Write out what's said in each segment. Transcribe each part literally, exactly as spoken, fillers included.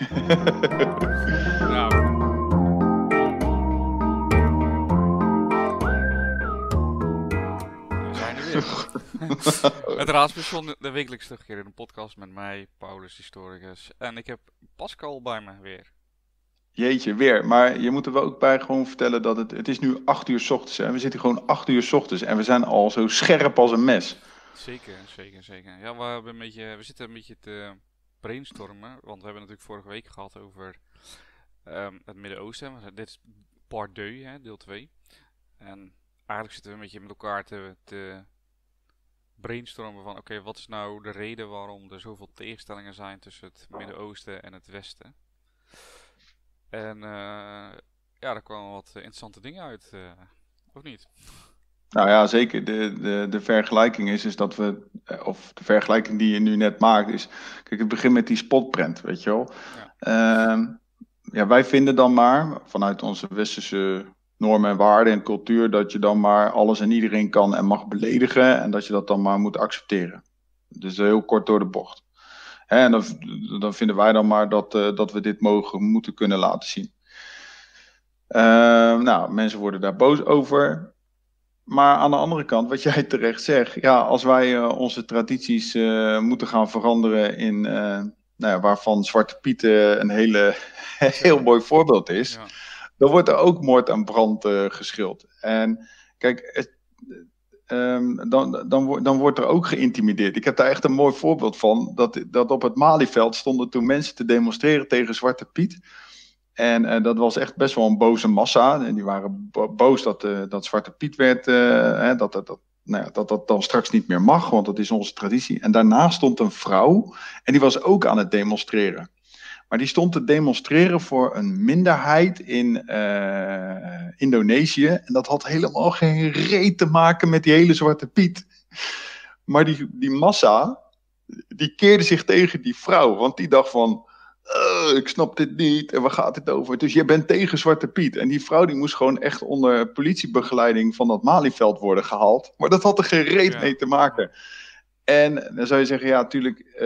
Nou, we zijn er weer. Het Raadspension, de wekelijks terugkerende podcast met mij, Paulus, historicus. En ik heb Pascal bij me weer. Jeetje, weer. Maar je moet er wel ook bij gewoon vertellen dat het, het is nu acht uur 's ochtends. En we zitten gewoon acht uur 's ochtends. En we zijn al zo scherp als een mes. Zeker, zeker, zeker. Ja, we, hebben een beetje, we zitten een beetje te brainstormen. Want we hebben natuurlijk vorige week gehad over ehm, het Midden-Oosten. Dit is part twee, hè, deel twee. En eigenlijk zitten we een beetje met elkaar te, te brainstormen van... Oké, wat is nou de reden waarom er zoveel tegenstellingen zijn tussen het Midden-Oosten en het Westen? En uh, ja, daar kwamen wat interessante dingen uit, uh, of niet? Nou ja, zeker. De, de, de vergelijking is, is dat we, of de vergelijking die je nu net maakt, is, kijk, het begint met die spotprint, weet je wel. Ja. Uh, ja, wij vinden dan maar, vanuit onze westerse normen en waarden en cultuur, dat je dan maar alles en iedereen kan en mag beledigen en dat je dat dan maar moet accepteren. Dus heel kort door de bocht. Hè, en dan, dan vinden wij dan maar dat, uh, dat we dit mogen, moeten kunnen laten zien. Uh, nou, mensen worden daar boos over. Maar aan de andere kant, wat jij terecht zegt, ja, als wij uh, onze tradities uh, moeten gaan veranderen in, uh, nou ja, waarvan Zwarte Piet uh, een hele, heel mooi voorbeeld is, ja. Dan wordt er ook moord en brand uh, geschild. En kijk, het, um, dan, dan, dan wordt er ook geïntimideerd. Ik heb daar echt een mooi voorbeeld van, dat, dat op het Malieveld stonden toen mensen te demonstreren tegen Zwarte Piet. En uh, dat was echt best wel een boze massa. En die waren bo- boos dat, uh, dat Zwarte Piet werd, uh, hè, dat, dat, dat, nou ja, dat dat dan straks niet meer mag, want dat is onze traditie. En daarna stond een vrouw en die was ook aan het demonstreren. Maar die stond te demonstreren voor een minderheid in uh, Indonesië. En dat had helemaal geen reet te maken met die hele Zwarte Piet. Maar die, die massa, die keerde zich tegen die vrouw, want die dacht van... Uh, ik snap dit niet en waar gaat dit over? Dus je bent tegen Zwarte Piet. En die vrouw die moest gewoon echt onder politiebegeleiding van dat Malieveld worden gehaald. Maar dat had er geen reet ja. mee te maken. En dan zou je zeggen, ja, natuurlijk, uh,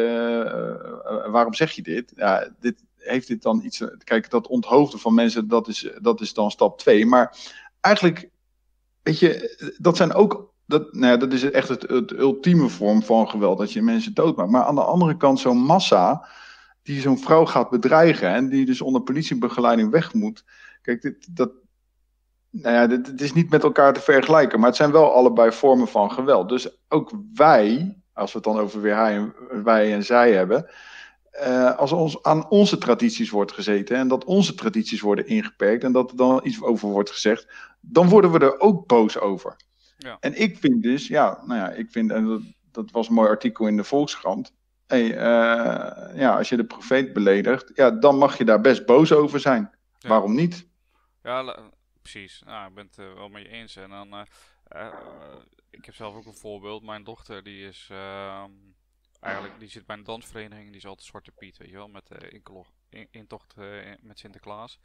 uh, waarom zeg je dit? Ja, dit heeft dit dan iets... Kijk, dat onthoofden van mensen, dat is, dat is dan stap twee. Maar eigenlijk, weet je, dat zijn ook... Dat, nou ja, dat is echt het, het ultieme vorm van geweld, dat je mensen doodmaakt. Maar aan de andere kant, zo'n massa... die zo'n vrouw gaat bedreigen en die dus onder politiebegeleiding weg moet. Kijk, dit, dat, nou ja, dit, dit is niet met elkaar te vergelijken, maar het zijn wel allebei vormen van geweld. Dus ook wij, als we het dan over weer hij en, wij en zij hebben, uh, als ons aan onze tradities wordt gezeten en dat onze tradities worden ingeperkt en dat er dan iets over wordt gezegd, dan worden we er ook boos over. Ja. En ik vind dus, ja, nou ja, ik vind, en dat, dat was een mooi artikel in de Volkskrant. Hey, uh, ja, als je de profeet beledigt, ja, dan mag je daar best boos over zijn. Ja. Waarom niet? Ja, la, precies. Nou, ik ben het uh, wel mee eens. En dan, uh, uh, ik heb zelf ook een voorbeeld. Mijn dochter, die is uh, eigenlijk, die zit bij een dansvereniging, die is altijd Zwarte Piet, weet je wel, met de uh, intocht uh, met Sinterklaas.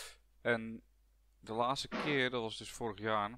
En de laatste keer, dat was dus vorig jaar.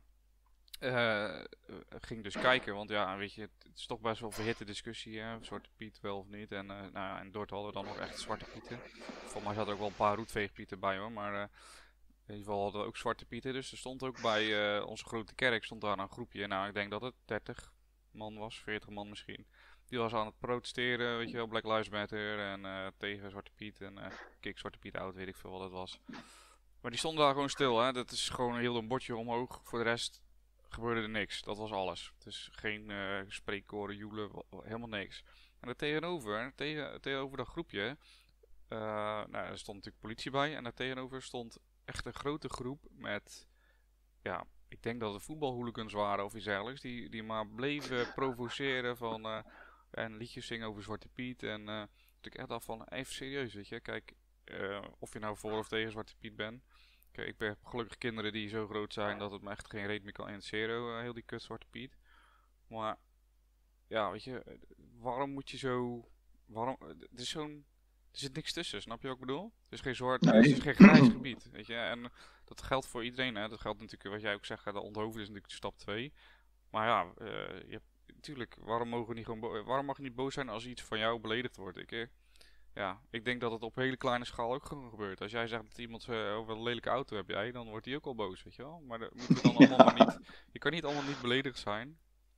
Uh, ging dus kijken, want ja, weet je, het is toch best wel een verhitte discussie, hè? Zwarte Piet wel of niet. En, uh, nou ja, in Dordt hadden we dan nog echt Zwarte Pieten. Volgens mij zaten er ook wel een paar roetveegpieten bij hoor, maar uh, in ieder geval hadden we ook Zwarte Pieten. Dus er stond ook bij uh, onze grote kerk, stond daar een groepje, nou ik denk dat het dertig man was, veertig man misschien. Die was aan het protesteren, weet je wel, Black Lives Matter en uh, tegen Zwarte Piet en uh, kick Zwarte Piet out, weet ik veel wat het was. Maar die stonden daar gewoon stil, hè. Dat is gewoon een heel een bordje omhoog, voor de rest... gebeurde er niks. Dat was alles. Het is geen uh, spreekkoren, joelen, helemaal niks. En er tegenover, tegen, tegenover dat groepje, uh, nou, er stond natuurlijk politie bij. En daar tegenover stond echt een grote groep met, ja, ik denk dat het voetbalhooligans waren of iets dergelijks. Die, die maar bleven provoceren van, uh, en liedjes zingen over Zwarte Piet. En uh, ik echt dacht van, even serieus, weet je. Kijk, uh, of je nou voor of tegen Zwarte Piet bent. Kijk, ik heb gelukkig kinderen die zo groot zijn dat het me echt geen reet meer kan interesseren, uh, heel die kut Zwarte Piet. Maar, ja, weet je, waarom moet je zo, waarom, het is zo'n, er zit niks tussen, snap je wat ik bedoel? Het is geen zwart, nee. Het is geen grijs gebied, weet je. En dat geldt voor iedereen, hè. Dat geldt natuurlijk, wat jij ook zegt, de onthoofden is natuurlijk stap twee. Maar ja, uh, je hebt, natuurlijk, waarom, mogen we niet gewoon bo- waarom mag je niet boos zijn als iets van jou beledigd wordt? Ik, ja, ik denk dat het op hele kleine schaal ook gewoon gebeurt. Als jij zegt dat iemand eh, over een lelijke auto heb jij, dan wordt hij ook al boos, weet je wel. Maar dat moeten we dan allemaal maar niet... Ja, Je kan niet allemaal niet beledigd zijn.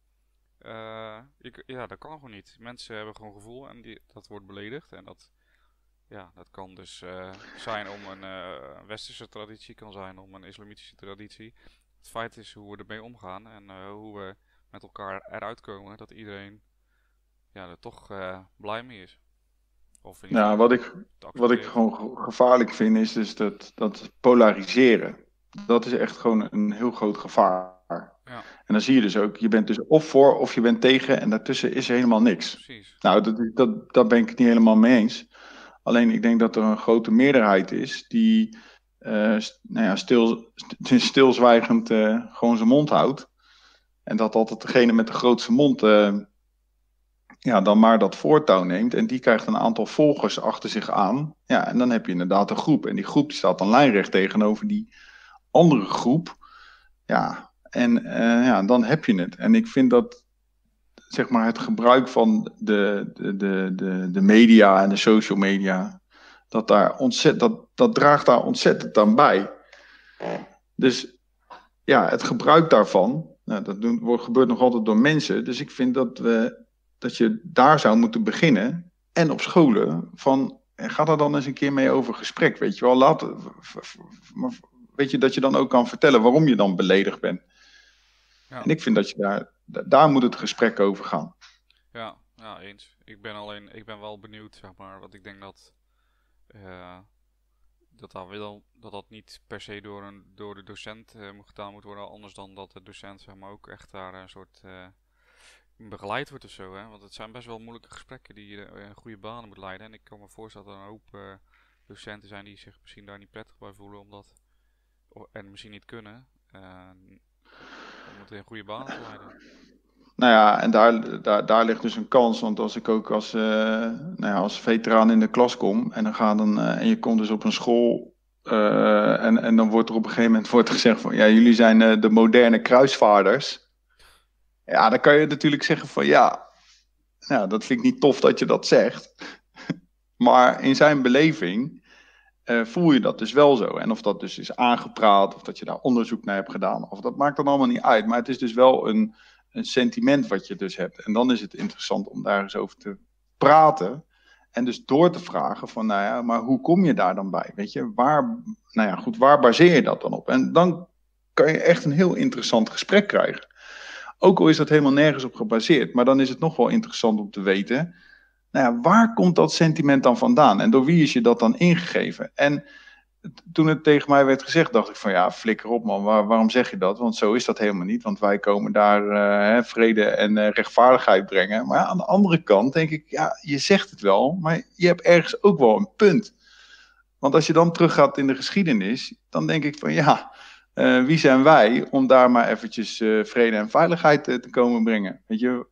Eh, je k- ja, dat kan gewoon niet. Mensen hebben gewoon gevoel en die, dat wordt beledigd. En dat, ja, dat kan dus eh, zijn om een eh, westerse traditie, kan zijn om een islamitische traditie. Het feit is hoe we ermee omgaan en eh, hoe we met elkaar eruit komen, dat iedereen ja, er toch eh, blij mee is. Of in ieder ja, geval wat ik, het wat ik accepteert. gewoon ge- gevaarlijk vind is dus dat, dat polariseren. Dat is echt gewoon een heel groot gevaar. Ja, En dan zie je dus ook, je bent dus of voor of je bent tegen en daartussen is er helemaal niks. precies. Nou, dat, dat, daar ben ik het niet helemaal mee eens. Alleen ik denk dat er een grote meerderheid is die eh, st- nou ja, stil, st- stilzwijgend eh, gewoon zijn mond houdt. En dat altijd degene met de grootste mond eh, ja, dan maar dat voortouw neemt. En die krijgt een aantal volgers achter zich aan. Ja, en dan heb je inderdaad een groep. En die groep die staat dan lijnrecht tegenover die andere groep. Ja, en eh, ja, dan heb je het. En ik vind dat zeg maar het gebruik van de, de, de, de, de media en de social media, dat, daar ontzet, dat, dat draagt daar ontzettend aan bij. Dus ja, het gebruik daarvan, nou, dat doen, wordt, gebeurt nog altijd door mensen. Dus ik vind dat, we, dat je daar zou moeten beginnen. En op scholen, van, ga daar dan eens een keer mee over gesprek. Weet je wel, laat, maar weet je, dat je dan ook kan vertellen waarom je dan beledigd bent. Ja, En ik vind dat je daar, daar moet het gesprek over gaan. ja, ja, eens. Ik ben alleen, ik ben wel benieuwd, zeg maar, want ik denk dat eh, dat dat, wel, dat dat niet per se door, een, door de docent eh, moet gedaan moet worden, anders dan dat de docent zeg maar ook echt daar een soort eh, begeleid wordt of zo, hè? Want het zijn best wel moeilijke gesprekken die je eh, in goede banen moet leiden. En ik kan me voorstellen dat er een hoop eh, docenten zijn die zich misschien daar niet prettig bij voelen, omdat, o- en misschien niet kunnen, eh, om het in goede banen te leiden. Nou ja, en daar, daar, daar ligt dus een kans. Want als ik ook als, eh, nou ja, als veteraan in de klas kom en, dan ga dan, eh, en je komt dus op een school. eh, en, en dan wordt er op een gegeven moment wordt gezegd van ja, jullie zijn eh, de moderne kruisvaarders. Ja, dan kan je natuurlijk zeggen van ja, nou, dat vind ik niet tof dat je dat zegt. Maar in zijn beleving eh, voel je dat dus wel zo. En of dat dus is aangepraat, of dat je daar onderzoek naar hebt gedaan, of dat maakt dan allemaal niet uit. Maar het is dus wel een, een sentiment wat je dus hebt. En dan is het interessant om daar eens over te praten. En dus door te vragen van, nou ja, maar hoe kom je daar dan bij? Weet je, waar, nou ja, goed, waar baseer je dat dan op? En dan kan je echt een heel interessant gesprek krijgen. Ook al is dat helemaal nergens op gebaseerd. Maar dan is het nog wel interessant om te weten, nou ja, waar komt dat sentiment dan vandaan? En door wie is je dat dan ingegeven? En toen het tegen mij werd gezegd, dacht ik van ja, flikker op man, waar, waarom zeg je dat? Want zo is dat helemaal niet, want wij komen daar uh, hè, vrede en uh, rechtvaardigheid brengen. Maar ja, aan de andere kant denk ik, ja, je zegt het wel, maar je hebt ergens ook wel een punt. Want als je dan teruggaat in de geschiedenis, dan denk ik van ja, uh, wie zijn wij om daar maar eventjes uh, vrede en veiligheid uh, te komen brengen? Weet je,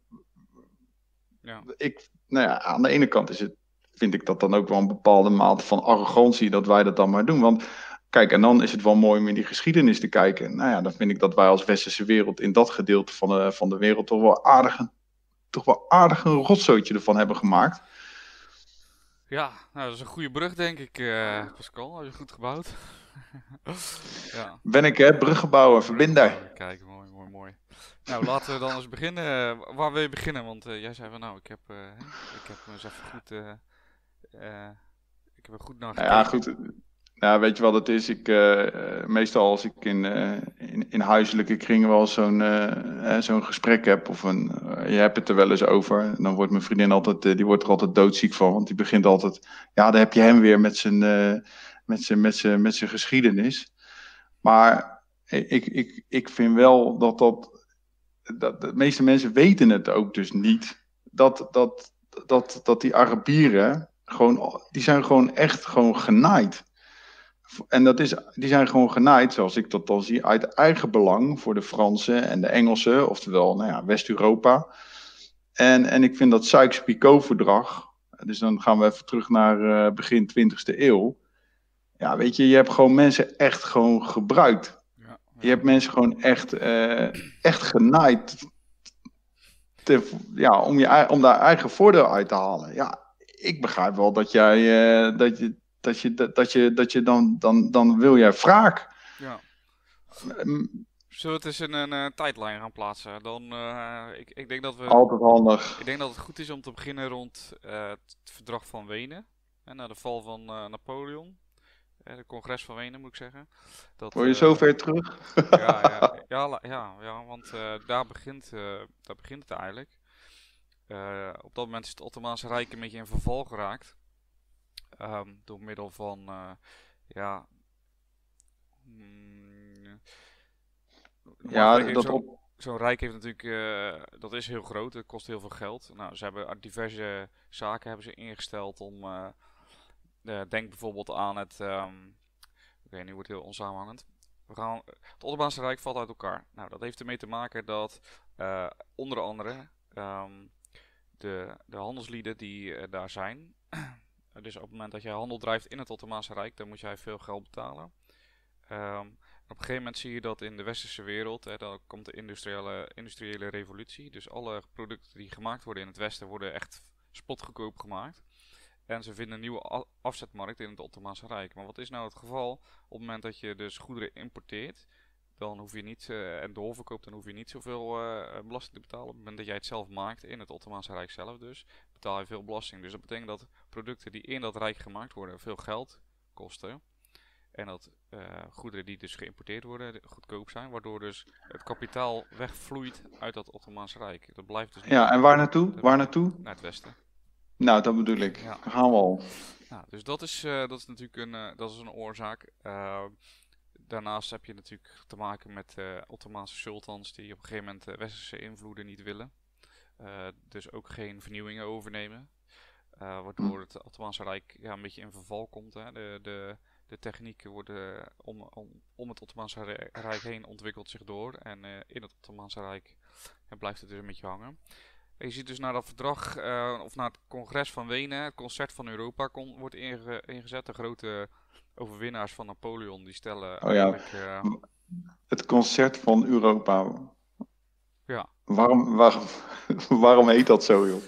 Ja, ik, nou ja, aan de ene kant is het, vind ik dat dan ook wel een bepaalde mate van arrogantie dat wij dat dan maar doen. Want kijk, en dan is het wel mooi om in die geschiedenis te kijken. Nou ja, dan vind ik dat wij als westerse wereld in dat gedeelte van de, van de wereld toch wel aardig, toch wel aardig een rotzootje ervan hebben gemaakt. ja, nou, dat is een goede brug, denk ik, eh, Pascal. Heb je goed gebouwd? Ja, Ben ik, hè, bruggenbouwer, verbinder. bruggenbouwer. Kijk, mooi, mooi, mooi. Nou, laten we dan eens beginnen. Eh, Waar wil je beginnen? Want eh, jij zei van, nou, ik heb, eh, hè, ik heb me eens even goed, eh, eh, ik heb er goed naar Nou ja, gekeken. goed. Ja, weet je wat het is? Ik, uh, meestal als ik in, uh, in, in huiselijke kringen wel zo'n uh, zo'n gesprek heb, of een, uh, je hebt het er wel eens over, dan wordt mijn vriendin altijd, uh, die wordt er altijd doodziek van, want die begint altijd, ja, dan heb je hem weer met zijn, uh, met zijn, met zijn, met zijn geschiedenis. Maar ik, ik, ik vind wel dat dat, dat de meeste mensen weten het ook dus niet, dat, dat, dat, dat die Arabieren gewoon, die zijn gewoon echt gewoon genaaid. En dat is, die zijn gewoon genaaid, zoals ik dat dan zie, uit eigen belang voor de Fransen en de Engelsen, oftewel nou ja, West-Europa. En, en ik vind dat Sykes-Picot-verdrag, dus dan gaan we even terug naar uh, begin twintigste eeuw. Ja, weet je, je hebt gewoon mensen echt gewoon gebruikt. Ja, Je ja, hebt mensen gewoon echt, uh, echt genaaid te, ja, om, je, om daar eigen voordeel uit te halen. Ja, ik begrijp wel dat jij, uh, dat je, dat je, dat, dat je, dat je dan, dan, dan wil jij wraak. Ja. Um, Zullen we het eens in een uh, tijdlijn gaan plaatsen? Dan, uh, ik, ik denk dat we... Altijd handig. Ik denk dat het goed is om te beginnen rond uh, het verdrag van Wenen. En na de val van uh, Napoleon. Het congres van Wenen, moet ik zeggen. Dat, Word je uh, zo ver terug? ja, ja, ja, ja, ja, want uh, daar, begint, uh, daar begint het eigenlijk. Uh, op dat moment is het Ottomaanse Rijk een beetje in verval geraakt. Um, door middel van, uh, ja... Mm, ja, dat zo, op... Zo'n rijk heeft natuurlijk, uh, dat is heel groot, het kost heel veel geld. Nou, ze hebben diverse zaken hebben ze ingesteld om, uh, uh, denk bijvoorbeeld aan het, um, oké, okay, nu wordt het heel onsamenhangend. We gaan, het Ottomaanse Rijk valt uit elkaar. Nou, dat heeft ermee te maken dat uh, onder andere um, de, de handelslieden die uh, daar zijn, dus op het moment dat jij handel drijft in het Ottomaanse Rijk, dan moet jij veel geld betalen. Um, op een gegeven moment zie je dat in de westerse wereld, hè, dan komt de industriële, industriële revolutie. Dus alle producten die gemaakt worden in het westen worden echt spotgoedkoop gemaakt. En ze vinden een nieuwe afzetmarkt in het Ottomaanse Rijk. Maar wat is nou het geval? Op het moment dat je dus goederen importeert, dan hoef je niet, uh, en doorverkoopt, dan hoef je niet zoveel uh, belasting te betalen. Op het moment dat jij het zelf maakt, in het Ottomaanse Rijk zelf dus, betaal je veel belasting. Dus dat betekent dat producten die in dat rijk gemaakt worden veel geld kosten. En dat uh, goederen die dus geïmporteerd worden goedkoop zijn, waardoor dus het kapitaal wegvloeit uit dat Ottomaanse Rijk. Dat blijft dus niet. Ja, en waar naartoe? Waar naartoe? Naar het westen. Nou, dat bedoel ik. Ja. Daar gaan we al. Nou, dus dat is, uh, dat is natuurlijk een, uh, dat is een oorzaak. Uh, daarnaast heb je natuurlijk te maken met uh, Ottomaanse sultans die op een gegeven moment uh, westerse invloeden niet willen. Uh, dus ook geen vernieuwingen overnemen. Uh, waardoor het Ottomaanse Rijk ja, een beetje in verval komt. Hè. De, de, de technieken worden om, om, om het Ottomaanse Rijk heen ontwikkelt zich door. En uh, in het Ottomaanse Rijk ja, blijft het dus een beetje hangen. En je ziet dus naar dat verdrag, uh, of naar het congres van Wenen, het concert van Europa, kon, wordt inge, ingezet. De grote overwinnaars van Napoleon, die stellen oh, ja. uh, het concert van Europa. Ja. Waarom, waarom, waarom heet dat zo, joh?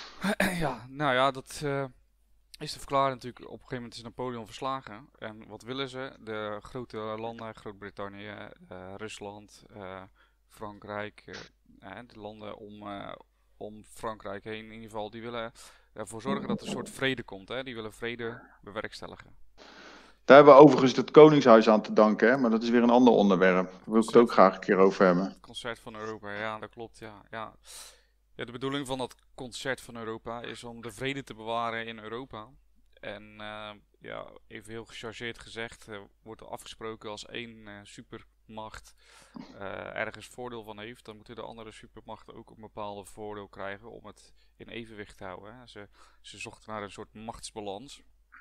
Ja, nou ja, dat uh, is te verklaren natuurlijk. Op een gegeven moment is Napoleon verslagen. En wat willen ze? De grote landen, Groot-Brittannië, uh, Rusland, uh, Frankrijk, uh, de landen om, uh, om Frankrijk heen in ieder geval, die willen ervoor zorgen dat er een soort vrede komt. Hè? Die willen vrede bewerkstelligen. Daar hebben we overigens het Koningshuis aan te danken, hè? Maar dat is weer een ander onderwerp. Daar wil ik het ook graag een keer over hebben. Het concert van Europa, ja, dat klopt, ja. ja. Ja, de bedoeling van dat concert van Europa is om de vrede te bewaren in Europa. En uh, ja, even heel gechargeerd gezegd, uh, wordt er afgesproken als één uh, supermacht uh, ergens voordeel van heeft, dan moeten de andere supermachten ook een bepaald voordeel krijgen om het in evenwicht te houden. Hè. Ze, ze zochten naar een soort machtsbalans.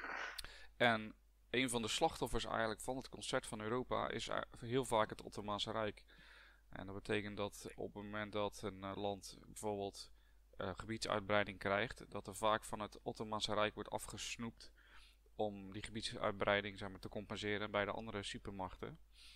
En een van de slachtoffers eigenlijk van het concert van Europa is heel vaak het Ottomaanse Rijk. En dat betekent dat op het moment dat een uh, land bijvoorbeeld uh, gebiedsuitbreiding krijgt, dat er vaak van het Ottomaanse Rijk wordt afgesnoept om die gebiedsuitbreiding zeg maar, te compenseren bij de andere supermachten.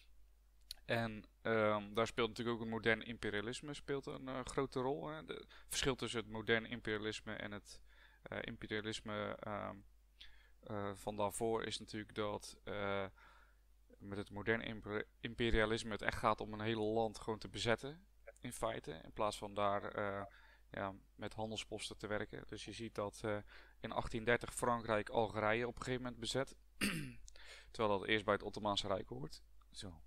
En um, daar speelt natuurlijk ook het modern imperialisme speelt een uh, grote rol. Hè. Het verschil tussen het moderne imperialisme en het uh, imperialisme uh, uh, van daarvoor is natuurlijk dat uh, met het moderne imperialisme het echt gaat om een hele land gewoon te bezetten, in feite. In plaats van daar uh, ja, met handelsposten te werken. Dus je ziet dat uh, in achttien dertig Frankrijk Algerije op een gegeven moment bezet. Terwijl dat eerst bij het Ottomaanse Rijk hoort. Zo.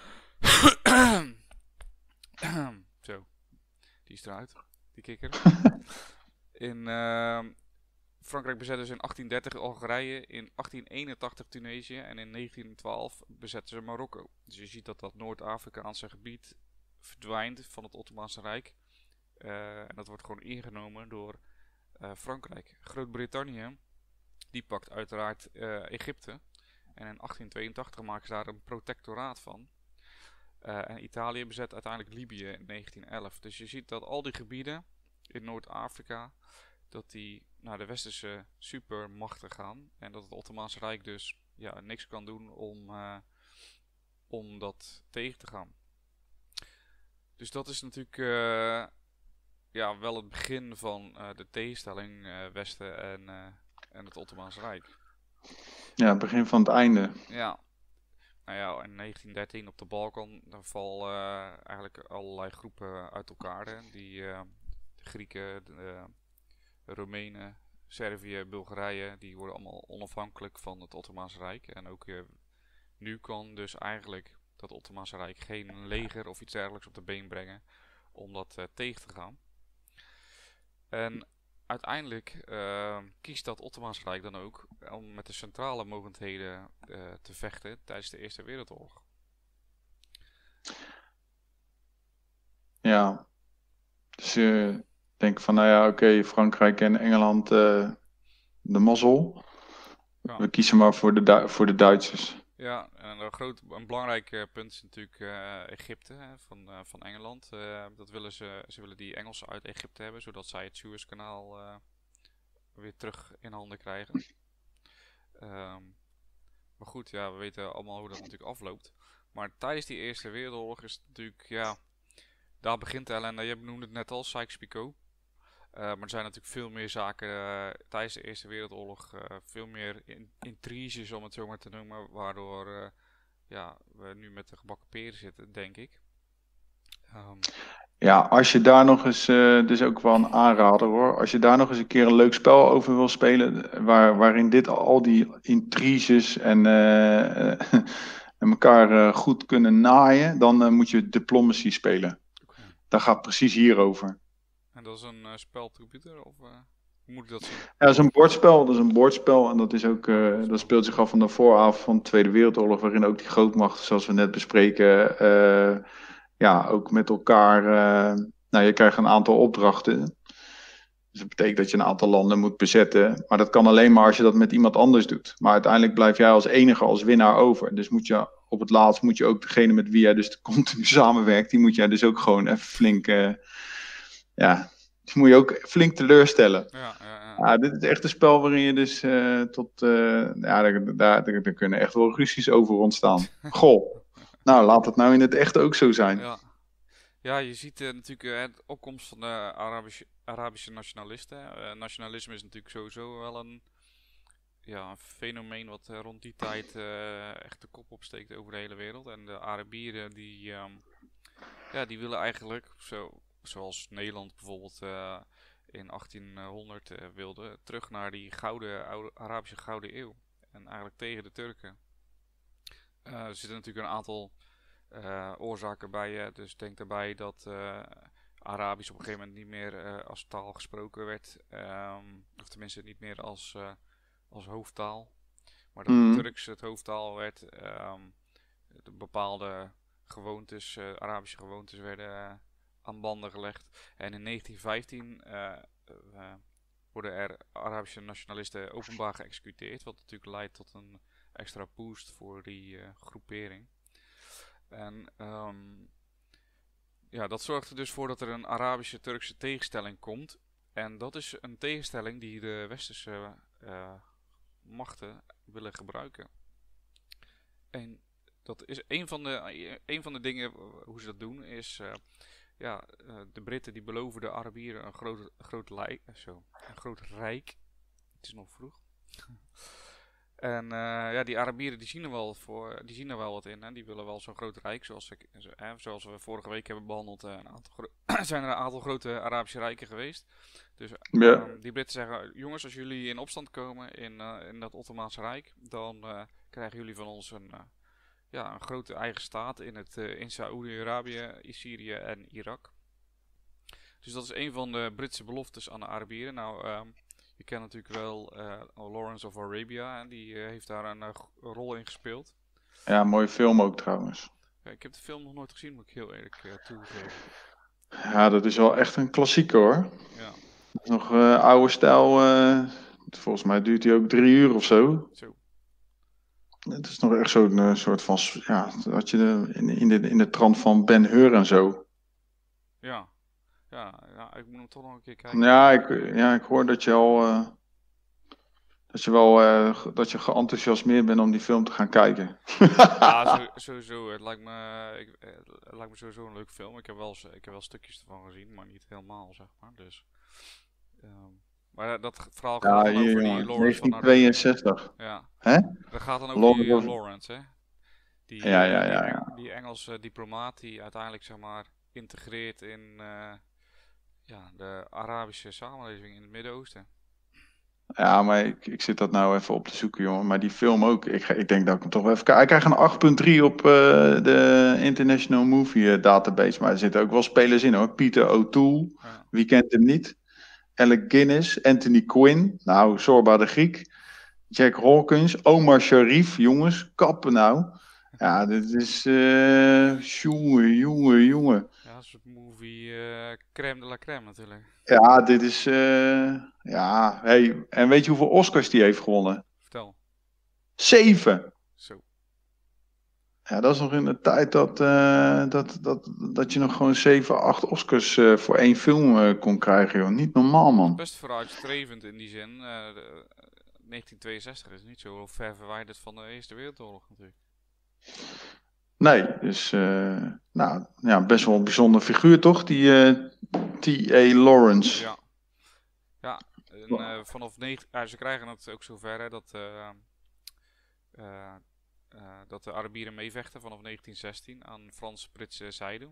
Zo. Die is eruit. Die kikker. In... Uh, Frankrijk bezette dus in achttien dertig Algerije, in achttien eenentachtig Tunesië en in negentien twaalf bezetten ze Marokko. Dus je ziet dat dat Noord-Afrikaanse gebied verdwijnt van het Ottomaanse Rijk. Uh, en dat wordt gewoon ingenomen door uh, Frankrijk. Groot-Brittannië, die pakt uiteraard uh, Egypte. En in achttien tweeëntachtig maken ze daar een protectoraat van. Uh, en Italië bezet uiteindelijk Libië in negentien elf. Dus je ziet dat al die gebieden in Noord-Afrika, dat die naar de westerse supermachten gaan. En dat het Ottomaanse Rijk dus ja, niks kan doen om, uh, om dat tegen te gaan. Dus dat is natuurlijk uh, ja, wel het begin van uh, de tegenstelling uh, Westen en, uh, en het Ottomaanse Rijk. Ja, het begin van het einde. Ja, nou ja, in negentien dertien op de Balkan, dan vallen uh, eigenlijk allerlei groepen uit elkaar. Hè? Die uh, de Grieken, de uh, Roemenen, Servië, Bulgarije, die worden allemaal onafhankelijk van het Ottomaanse Rijk. En ook uh, nu kan dus eigenlijk dat Ottomaanse Rijk geen leger of iets dergelijks op de been brengen om dat uh, tegen te gaan. En uiteindelijk uh, kiest dat Ottomaanse Rijk dan ook om met de centrale mogendheden uh, te vechten tijdens de Eerste Wereldoorlog. Ja, dus je uh, denkt van, nou ja, oké, okay, Frankrijk en Engeland uh, de mazzel. Ja. We kiezen maar voor de, Du- voor de Duitsers. Ja, en een, groot, een belangrijk uh, punt is natuurlijk uh, Egypte hè, van, uh, van Engeland. Uh, dat willen ze, ze willen die Engelsen uit Egypte hebben, zodat zij het Suezkanaal uh, weer terug in handen krijgen. Um, maar goed, ja, we weten allemaal hoe dat natuurlijk afloopt. Maar tijdens die Eerste Wereldoorlog is het natuurlijk, ja, daar begint de ellende. Je noemde het net al, Sykes-Picot. Uh, maar er zijn natuurlijk veel meer zaken uh, tijdens de Eerste Wereldoorlog, uh, veel meer in, intriges om het zo maar te noemen, waardoor uh, ja, we nu met de gebakken peren zitten, denk ik. Um, ja, als je daar nog eens, uh, dit is ook wel een aanrader hoor, als je daar nog eens een keer een leuk spel over wil spelen, waar, waarin dit al die intriges en, uh, en elkaar uh, goed kunnen naaien, dan uh, moet je Diplomacy spelen. Okay. Dat gaat precies hierover. En dat is een uh, spel op de computer? Of uh, hoe moet ik dat zien? Ja, dat is een bordspel. Dat is een bordspel. En dat, is ook, uh, dat speelt zich af van de vooravond van de Tweede Wereldoorlog. Waarin ook die grootmachten, zoals we net bespreken, uh, ja, ook met elkaar. Uh, nou, je krijgt een aantal opdrachten. Dus dat betekent dat je een aantal landen moet bezetten. Maar dat kan alleen maar als je dat met iemand anders doet. Maar uiteindelijk blijf jij als enige, als winnaar over. Dus moet je op het laatst moet je ook degene met wie jij dus continu samenwerkt, die moet jij dus ook gewoon even flink. Uh, ja. Die moet je ook flink teleurstellen. Ja, ja, ja. Ja, dit is echt een spel waarin je dus uh, tot... Uh, ja, daar, daar, daar kunnen echt wel ruzies over ontstaan. Goh, nou laat het nou in het echt ook zo zijn. Ja, ja je ziet uh, natuurlijk uh, de opkomst van de Arabische, Arabische nationalisten. Uh, nationalisme is natuurlijk sowieso wel een, ja, een fenomeen wat uh, rond die tijd uh, echt de kop opsteekt over de hele wereld. En de Arabieren die, um, ja, die willen eigenlijk... Zo, zoals Nederland bijvoorbeeld uh, in achttienhonderd uh, wilde, terug naar die gouden, oude, Arabische gouden eeuw. En eigenlijk tegen de Turken. Uh, er zitten natuurlijk een aantal uh, oorzaken bij. Uh, dus denk daarbij dat uh, Arabisch op een gegeven moment niet meer uh, als taal gesproken werd. Um, of tenminste niet meer als, uh, als hoofdtaal. Maar dat mm. Turks het hoofdtaal werd. Um, de bepaalde gewoontes, uh, Arabische gewoontes werden... Uh, aan banden gelegd. En in negentien vijftien uh, uh, worden er Arabische nationalisten openbaar geëxecuteerd. Wat natuurlijk leidt tot een extra boost voor die uh, groepering. En um, ja, dat zorgt er dus voor dat er een Arabische-Turkse tegenstelling komt. En dat is een tegenstelling die de westerse uh, machten willen gebruiken. En dat is een van de, een van de dingen hoe ze dat doen is... Uh, Ja, uh, de Britten die beloven de Arabieren een groot, een groot, lijk, zo, een groot rijk. Het is nog vroeg. En uh, ja, die Arabieren die zien er wel voor, die zien er wel wat in. Hè? Die willen wel zo'n groot rijk, zoals, ik, eh, zoals we vorige week hebben behandeld. Uh, een aantal gro- zijn er een aantal grote Arabische rijken geweest. Dus uh, ja. um, die Britten zeggen, jongens, als jullie in opstand komen in, uh, in dat Ottomaanse Rijk, dan uh, krijgen jullie van ons een... Uh, Ja, een grote eigen staat in, het, uh, in Saoedi-Arabië, Syrië en Irak. Dus dat is een van de Britse beloftes aan de Arabieren. Nou, um, je kent natuurlijk wel uh, Lawrence of Arabia. En die uh, heeft daar een uh, rol in gespeeld. Ja, een mooie film ook trouwens. Ja, ik heb de film nog nooit gezien, moet ik heel eerlijk uh, toegeven. Ja, dat is wel echt een klassieker hoor. Ja. Dat is nog uh, oude stijl. Uh, volgens mij duurt die ook drie uur of zo. Zo. Het is nog echt zo'n uh, soort van, ja, dat je de, in, in, de, in de trant van Ben-Hur en zo. Ja. Ja, ja, ik moet hem toch nog een keer kijken. Ja, ik, ja, ik hoor dat je al, uh, dat je wel, uh, dat je geenthousiasmeerd bent om die film te gaan kijken. Ja, zo, sowieso. Het lijkt, me, ik, het lijkt me sowieso een leuke film. Ik heb wel, ik heb wel stukjes ervan gezien, maar niet helemaal, zeg maar. Dus, um, Maar dat g- verhaal gaat Ja, dan hier over die jongen, Lawrence van Arabien. negentien tweeënzestig. Ja, Hè? dat gaat dan over Lawrence die of... Lawrence, hè? Die, Ja, ja, eh, die, ja, Eng- ja. die Engelse diplomaat die uiteindelijk, zeg maar, integreert in eh, ja, de Arabische samenleving in het Midden-Oosten. Ja, maar ik, ik zit dat nou even op te zoeken, jongen. Maar die film ook. Ik, ga- ik denk dat ik hem toch wel even kijken. Hij krijgt een acht komma drie op eh, de International Movie eh, Database. Maar er zitten ook wel spelers in, hoor. Peter O'Toole. Ja. Wie kent hem niet? Alec Guinness. Anthony Quinn. Nou, Zorba de Griek. Jack Hawkins. Omar Sharif. Jongens, kappen nou. Ja, dit is... eh jongen, jongen, jongen. Ja, een soort movie eh, crème de la crème natuurlijk. Ja, dit is... eh, ja, hey. En weet je hoeveel Oscars die heeft gewonnen? Vertel. Zeven. Zo. Ja, dat is nog in de tijd dat, eh, dat, dat, dat je nog gewoon zeven, acht Oscars eh, voor één film eh, kon krijgen, joh. Niet normaal, man. Best vooruitstrevend in die zin. Eh, de- negentien tweeënzestig is niet zo ver verwijderd van de Eerste Wereldoorlog natuurlijk. Nee, dus eh, nou, ja, best wel een bijzonder figuur, toch? Die eh, T A. Lawrence. Ja. Ja, en, eh, vanaf negen, ja, ze krijgen het ook zover hè, dat, eh, eh, eh, dat de Arabieren meevechten vanaf negentien zestien aan Frans-Britse zijde.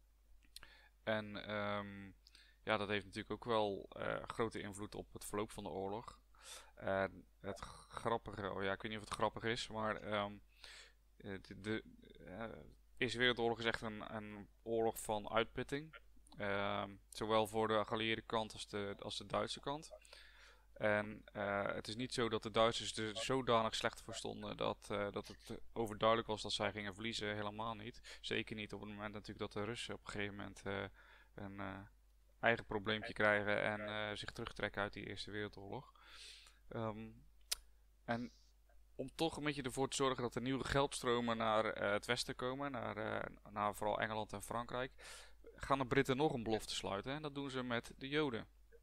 En ehm, ja, dat heeft natuurlijk ook wel eh, grote invloed op het verloop van de oorlog. En het grappige, oh ja, ik weet niet of het grappig is, maar ehm, eh, de, de eh, Eerste Wereldoorlog is echt een, een oorlog van uitputting. Ehm, zowel voor de geallieerde kant als de, als de Duitse kant. En eh, het is niet zo dat de Duitsers er zodanig slecht voor stonden dat, eh, dat het overduidelijk was dat zij gingen verliezen. Helemaal niet. Zeker niet op het moment natuurlijk dat de Russen op een gegeven moment eh, een eh, eigen probleempje krijgen en eh, zich terugtrekken uit die Eerste Wereldoorlog. Ehm, en om toch een beetje ervoor te zorgen dat er nieuwe geldstromen naar eh, het westen komen, naar, eh, naar vooral Engeland en Frankrijk, gaan de Britten nog een belofte sluiten. En dat doen ze met de Joden.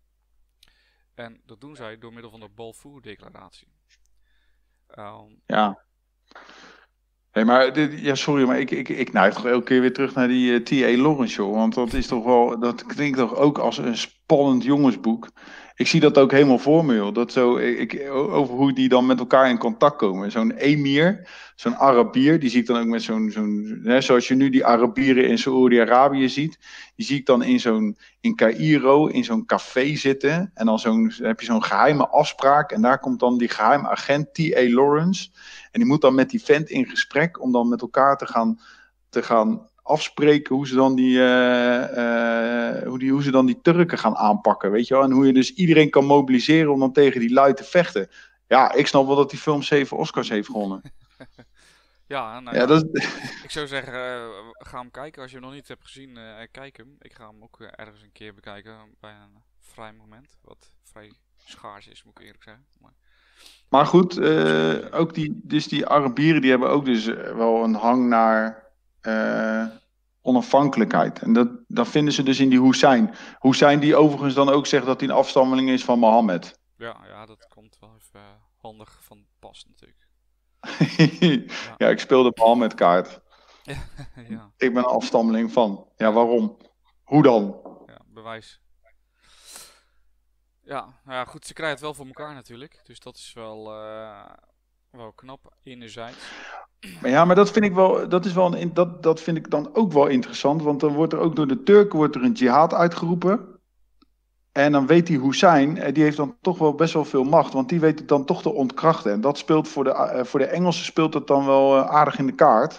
En dat doen zij door middel van de Balfour-declaratie. Um, Ja. Hey, maar dit, ja, sorry, maar ik, ik, ik neig toch elke keer weer terug naar die uh, T A. Lawrence show. Want dat is toch wel, dat klinkt toch ook als een spannend jongensboek. Ik zie dat ook helemaal voor me, joh. Dat zo, ik, over hoe die dan met elkaar in contact komen. Zo'n emir, zo'n Arabier, die zie ik dan ook met zo'n, zo'n hè, zoals je nu die Arabieren in Saoedi-Arabië ziet. Die zie ik dan in zo'n, in Caïro, in zo'n café zitten. En dan zo'n, heb je zo'n geheime afspraak. En daar komt dan die geheime agent T A. Lawrence. En die moet dan met die vent in gesprek om dan met elkaar te gaan, te gaan afspreken hoe ze dan die, uh, uh, hoe die, hoe ze dan die Turken gaan aanpakken, weet je wel. En hoe je dus iedereen kan mobiliseren om dan tegen die lui te vechten. Ja, ik snap wel dat die film zeven Oscars heeft gewonnen. ja, nou Ja, ja. dat is... Ik zou zeggen, uh, ga hem kijken. Als je hem nog niet hebt gezien, uh, kijk hem. Ik ga hem ook uh, ergens een keer bekijken bij een vrij moment. Wat vrij schaars is, moet ik eerlijk zeggen. Maar... Maar goed, uh, ook die, dus die Arabieren die hebben ook dus wel een hang naar uh, onafhankelijkheid. En dat, dat vinden ze dus in die Hussein. Hussein die overigens dan ook zegt dat hij een afstammeling is van Mohammed. Ja, ja, dat komt wel even uh, handig van pas natuurlijk. ja. ja, ik speelde Mohammed kaart. ja. Ik ben een afstammeling van. Ja, waarom? Hoe dan? Ja, bewijs. Ja, nou ja, goed, ze krijgen het wel voor elkaar natuurlijk. Dus dat is wel, uh, wel knap, enerzijds. Maar ja, maar dat vind ik wel, dat is wel een, dat, dat vind ik dan ook wel interessant. Want dan wordt er ook door de Turken wordt er een jihad uitgeroepen. En dan weet die Hussein, die heeft dan toch wel best wel veel macht. Want die weet het dan toch te ontkrachten. En dat speelt voor de, uh, voor de Engelsen speelt het dan wel uh, aardig in de kaart.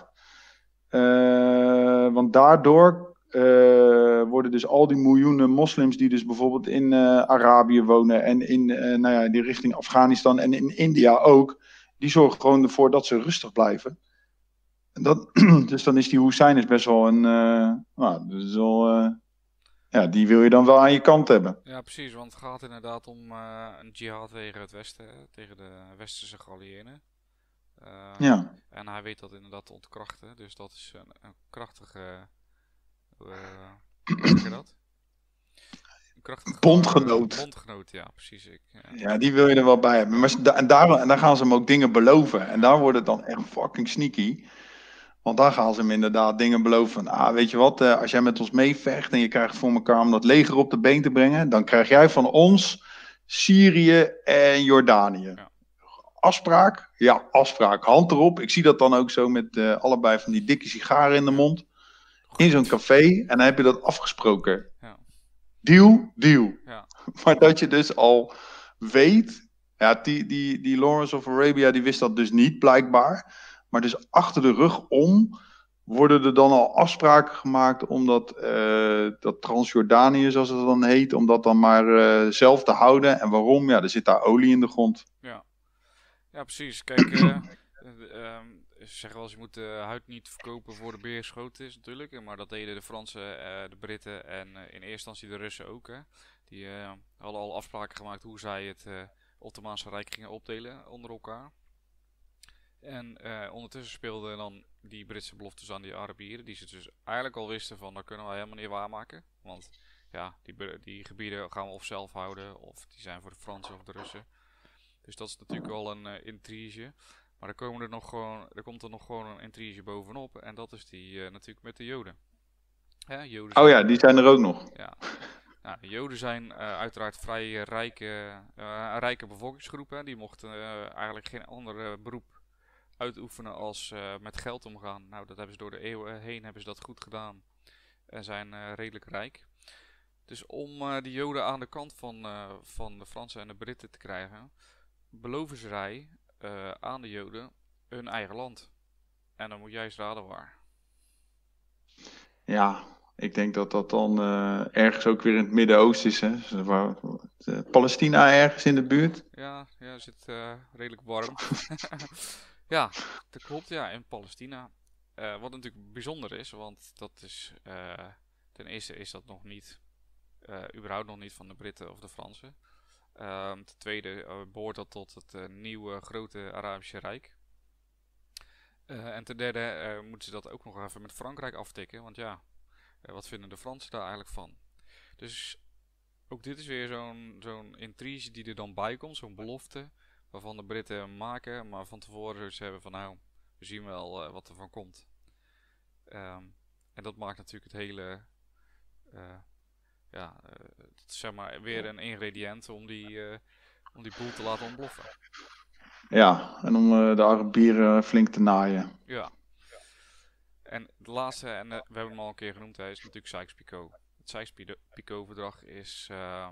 Uh, want daardoor... Uh, worden dus al die miljoenen moslims die dus bijvoorbeeld in uh, Arabië wonen en in uh, nou ja, die richting Afghanistan en in India ook, die zorgen gewoon ervoor dat ze rustig blijven. En dat, dus dan is die Hussein is best wel een, uh, nou, dus wel, uh, ja, die wil je dan wel aan je kant hebben. Ja, precies, want het gaat inderdaad om uh, een jihad tegen het westen, tegen de westerse geallieerden. Uh, ja. En hij weet dat inderdaad te ontkrachten, dus dat is een, een krachtige... Uh, hoe zeg je dat? Een krachtige bondgenoot. Uh, bondgenoot, ja, precies. Ik, ja. ja, die wil je er wel bij hebben. Maar da- en, daar, en daar gaan ze hem ook dingen beloven. En daar wordt het dan echt fucking sneaky. Want daar gaan ze hem inderdaad dingen beloven van, ah, weet je wat, uh, als jij met ons meevecht en je krijgt voor elkaar om dat leger op de been te brengen, dan krijg jij van ons Syrië en Jordanië. Ja. Afspraak? Ja, afspraak. Hand erop. Ik zie dat dan ook zo met uh, allebei van die dikke sigaren in de Ja. mond. Goed. In zo'n café. En dan heb je dat afgesproken. Ja. Deal, deal. Ja. Maar dat je dus al weet. Ja, die, die, die Lawrence of Arabia die wist dat dus niet blijkbaar. Maar dus achter de rug om worden er dan al afspraken gemaakt om dat, uh, dat Transjordanië, zoals het dan heet, om dat dan maar uh, zelf te houden. En waarom? Ja, er zit daar olie in de grond. Ja, ja precies. Kijk, uh, uh, um, ze zeggen wel eens je moet de huid niet verkopen voor de beer geschoten is natuurlijk. Maar dat deden de Fransen, uh, de Britten en uh, in eerste instantie de Russen ook. Hè. Die uh, hadden al afspraken gemaakt hoe zij het uh, Ottomaanse Rijk gingen opdelen onder elkaar. En uh, ondertussen speelden dan die Britse beloftes aan die Arabieren, die ze dus eigenlijk al wisten van dat kunnen wij helemaal niet waarmaken. Want ja, die, die gebieden gaan we of zelf houden of die zijn voor de Fransen of de Russen. Dus dat is natuurlijk wel een uh, intrige. Maar er, komen er, nog gewoon, er komt er nog gewoon een intrige bovenop en dat is die uh, natuurlijk met de Joden. Hè, Joden zijn, oh ja, die zijn er ook nog. Ja. Nou, de Joden zijn uh, uiteraard vrij uh, rijke, uh, een rijke bevolkingsgroep. Hè. Die mochten uh, eigenlijk geen ander uh, beroep uitoefenen als uh, met geld omgaan. Nou, dat hebben ze door de eeuwen heen hebben ze dat goed gedaan en zijn uh, redelijk rijk. Dus om uh, die Joden aan de kant van, uh, van de Fransen en de Britten te krijgen, beloven ze zij uh, aan de Joden hun eigen land. En dan moet jij eens raden waar. Ja, ik denk dat dat dan uh, ergens ook weer in het Midden-Oosten is. Hè? Waar, uh, Palestina ergens in de buurt? Ja, ja, zit uh, redelijk warm. Ja, dat klopt, ja, in Palestina. Uh, wat natuurlijk bijzonder is, want dat is, uh, ten eerste is dat nog niet, uh, überhaupt nog niet van de Britten of de Fransen. Uh, ten tweede uh, behoort dat tot het uh, nieuwe grote Arabische Rijk. Uh, en ten derde uh, moeten ze dat ook nog even met Frankrijk aftikken, want ja, uh, wat vinden de Fransen daar eigenlijk van? Dus ook dit is weer zo'n zo'n intrige die er dan bij komt, zo'n belofte. Waarvan de Britten maken, maar van tevoren ze hebben van nou, we zien wel uh, wat er van komt. Um, en dat maakt natuurlijk het hele, uh, ja, uh, het is zeg maar weer een ingrediënt om die, uh, om die boel te laten ontploffen. Ja, en om uh, de Arabieren flink te naaien. Ja. En de laatste, en uh, we hebben hem al een keer genoemd, hè, is natuurlijk Sykes-Picot. Het Sykes-Picot-verdrag is, uh,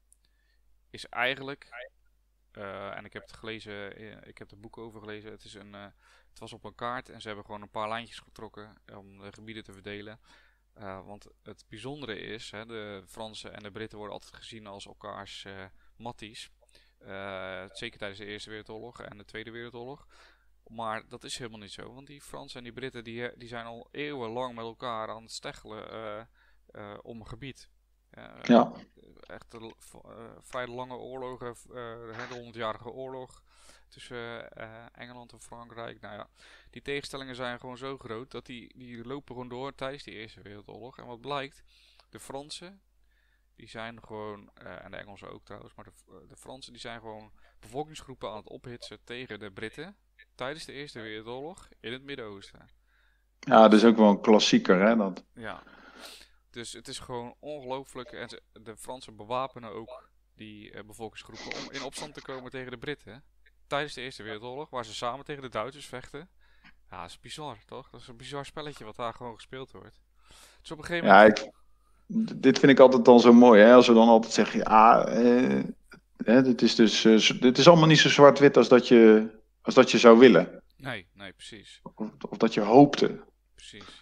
is eigenlijk... Uh, en ik heb het gelezen, ik heb er boeken over gelezen. Het, is een, uh, het was op een kaart en ze hebben gewoon een paar lijntjes getrokken om de gebieden te verdelen. Uh, want het bijzondere is, hè, de Fransen en de Britten worden altijd gezien als elkaars uh, matties. Uh, zeker tijdens de Eerste Wereldoorlog en de Tweede Wereldoorlog. Maar dat is helemaal niet zo, want die Fransen en die Britten die, die zijn al eeuwenlang met elkaar aan het steggelen uh, uh, om een gebied. Uh, ja. Echt uh, vrij lange oorlogen, uh, de honderdjarige oorlog tussen uh, Engeland en Frankrijk. Nou ja, die tegenstellingen zijn gewoon zo groot dat die, die lopen gewoon door tijdens die Eerste Wereldoorlog. En wat blijkt, de Fransen, die zijn gewoon, uh, en de Engelsen ook trouwens, maar de, de Fransen die zijn gewoon bevolkingsgroepen aan het ophitsen tegen de Britten tijdens de Eerste Wereldoorlog in het Midden-Oosten. Ja, dat is ook wel een klassieker, hè? Dat... Ja. Dus het is gewoon ongelooflijk. En ze, de Fransen bewapenen ook die uh, bevolkingsgroepen om in opstand te komen tegen de Britten. Tijdens de Eerste Wereldoorlog, waar ze samen tegen de Duitsers vechten. Ja, dat is bizar, toch? Dat is een bizar spelletje wat daar gewoon gespeeld wordt. Dus op een gegeven moment... Ja, ik, dit vind ik altijd dan zo mooi, hè? Als we dan altijd zeggen, ja, eh, hè, dit is dus, uh, dit is allemaal niet zo zwart-wit als dat je, als dat je zou willen. Nee, nee, precies. Of, of dat je hoopte. Precies.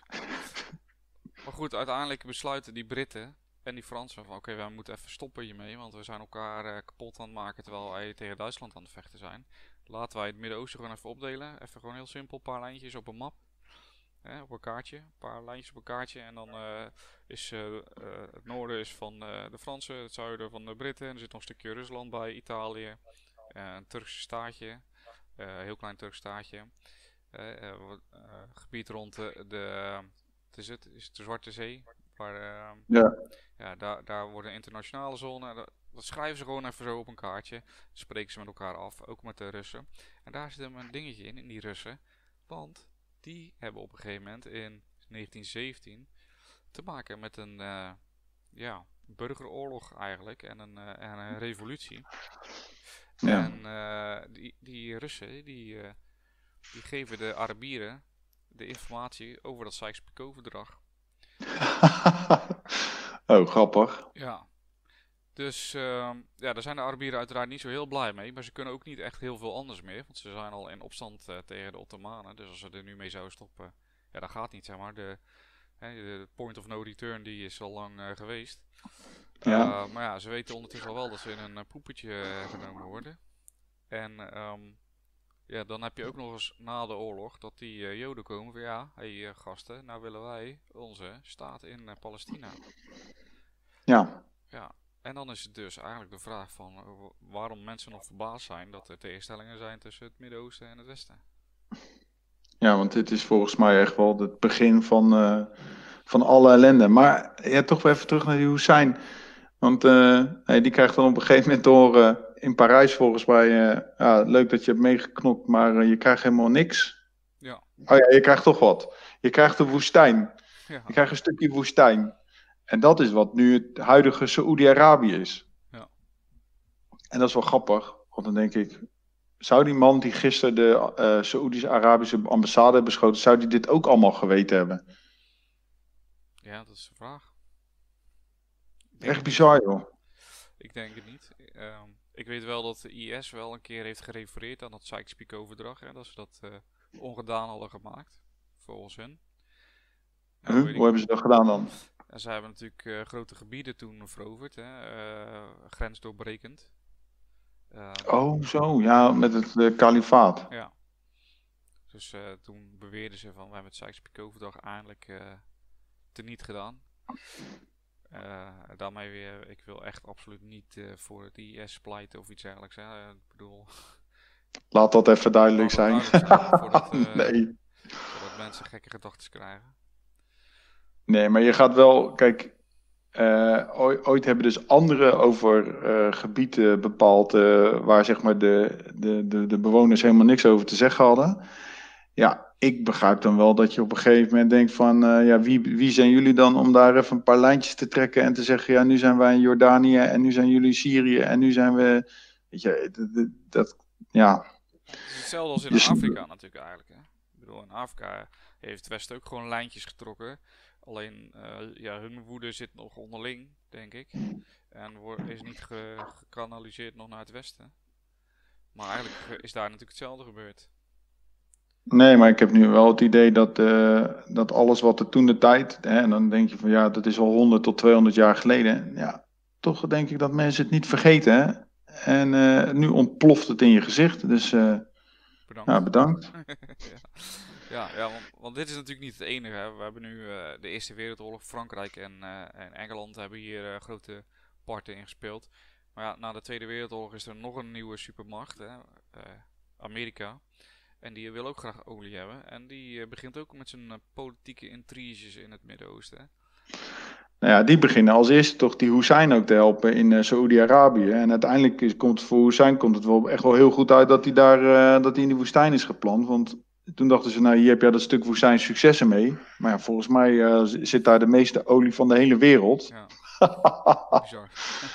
Maar goed, uiteindelijk besluiten die Britten en die Fransen van oké, okay, wij moeten even stoppen hiermee, want we zijn elkaar uh, kapot aan het maken terwijl wij tegen Duitsland aan het vechten zijn. Laten wij het Midden-Oosten gewoon even opdelen. Even gewoon heel simpel, een paar lijntjes op een map. Hè, op een kaartje, een paar lijntjes op een kaartje. En dan uh, is uh, uh, het noorden is van uh, de Fransen, het zuiden van de Britten. En er zit nog een stukje Rusland bij, Italië. Uh, een Turkse staatje, uh, een heel klein Turks staatje. Uh, uh, uh, gebied rond de... de Wat is het? Is het de Zwarte Zee? Waar, uh, ja. Ja, daar, daar wordt een internationale zone. Dat, dat schrijven ze gewoon even zo op een kaartje. Dan spreken ze met elkaar af, ook met de Russen. En daar zit een dingetje in, in die Russen. Want die hebben op een gegeven moment in negentien zeventien te maken met een, uh, ja, burgeroorlog eigenlijk en een, uh, en een revolutie. Ja. En uh, die, die Russen, die, uh, die geven de Arabieren de informatie over dat Sykes-Picot-verdrag. Oh, grappig. Ja. Dus uh, ja, daar zijn de Arabieren uiteraard niet zo heel blij mee. Maar ze kunnen ook niet echt heel veel anders meer. Want ze zijn al in opstand uh, tegen de Ottomanen. Dus als ze er nu mee zouden stoppen, ja, dat gaat niet, zeg maar. De, hè, de point of no return die is al lang uh, geweest. Ja. Uh, maar ja, ze weten ondertussen al wel dat ze in een uh, poepetje uh, genomen worden. En um, ja, dan heb je ook nog eens na de oorlog dat die uh, Joden komen van ja, hé hey, uh, gasten, nou willen wij onze staat in uh, Palestina. Ja. Ja. En dan is het dus eigenlijk de vraag van uh, waarom mensen nog verbaasd zijn dat er tegenstellingen zijn tussen het Midden-Oosten en het Westen. Ja, want dit is volgens mij echt wel het begin van, uh, van alle ellende. Maar ja, toch weer even terug naar die Hussein. Want uh, hey, die krijgt dan op een gegeven moment door uh, in Parijs volgens mij, uh, ja, leuk dat je hebt meegeknopt, maar uh, je krijgt helemaal niks. Ja. Oh ja, je krijgt toch wat. Je krijgt de woestijn. Ja. Je krijgt een stukje woestijn. En dat is wat nu het huidige Saoedi-Arabië is. Ja. En dat is wel grappig, want dan denk ik, zou die man die gisteren de uh, Saoedische-Arabische ambassade heeft beschoten, zou die dit ook allemaal geweten hebben? Ja, dat is de vraag. Echt bizar, joh. Ik denk het niet. Um, ik weet wel dat de I S wel een keer heeft gerefereerd aan dat Sykes-Picot-verdrag. En dat ze dat uh, ongedaan hadden gemaakt, volgens hen. Nou, huh? Hoe hebben ze dat gedaan dan? En ze hebben natuurlijk uh, grote gebieden toen veroverd, hè, uh, grensdoorbrekend. Uh, oh, zo, ja, met het uh, kalifaat. Ja. Dus uh, toen beweerden ze van, we hebben het Sykes-Picot-verdrag eindelijk uh, teniet gedaan. Uh, daarmee weer, ik wil echt absoluut niet uh, voor het I S pleiten of iets dergelijks. Hè. Uh, ik bedoel... Laat dat even duidelijk zijn. Duidelijk zijn voordat, uh, nee. voordat mensen gekke gedachten krijgen. Nee, maar je gaat wel, kijk, uh, ooit, ooit hebben dus anderen over uh, gebieden bepaald uh, waar zeg maar de, de, de, de bewoners helemaal niks over te zeggen hadden. Ja, ik begrijp dan wel dat je op een gegeven moment denkt van, uh, ja, wie, wie zijn jullie dan om daar even een paar lijntjes te trekken en te zeggen, ja, nu zijn wij in Jordanië en nu zijn jullie Syrië en nu zijn we, weet je, dat, dat ja. Het is hetzelfde als in dus, Afrika natuurlijk eigenlijk, hè. Ik bedoel, in Afrika heeft het Westen ook gewoon lijntjes getrokken. Alleen, uh, ja, hun woede zit nog onderling, denk ik. En wordt, is niet ge, gekanaliseerd nog naar het Westen. Maar eigenlijk is daar natuurlijk hetzelfde gebeurd. Nee, maar ik heb nu wel het idee dat, uh, dat alles wat er toen de tijd, hè, en dan denk je van ja, dat is al honderd tot tweehonderd jaar geleden. Ja, toch denk ik dat mensen het niet vergeten. Hè? En uh, nu ontploft het in je gezicht. Dus uh, bedankt. Ja, bedankt. ja, ja, ja want, want dit is natuurlijk niet het enige. Hè. We hebben nu uh, de Eerste Wereldoorlog. Frankrijk en, uh, en Engeland hebben hier uh, grote parten in gespeeld. Maar ja, na de Tweede Wereldoorlog is er nog een nieuwe supermacht, hè? Uh, Amerika. En die wil ook graag olie hebben. En die uh, begint ook met zijn uh, politieke intriges in het Midden-Oosten. Nou ja, die beginnen als eerste toch die Hussein ook te helpen in uh, Saoedi-Arabië. En uiteindelijk is, komt het voor Hussein komt het wel echt wel heel goed uit dat hij daar uh, dat hij in die woestijn is geplant. Want toen dachten ze, nou hier heb je dat stuk woestijn successen mee. Maar ja, volgens mij uh, zit daar de meeste olie van de hele wereld. Ja, bizar.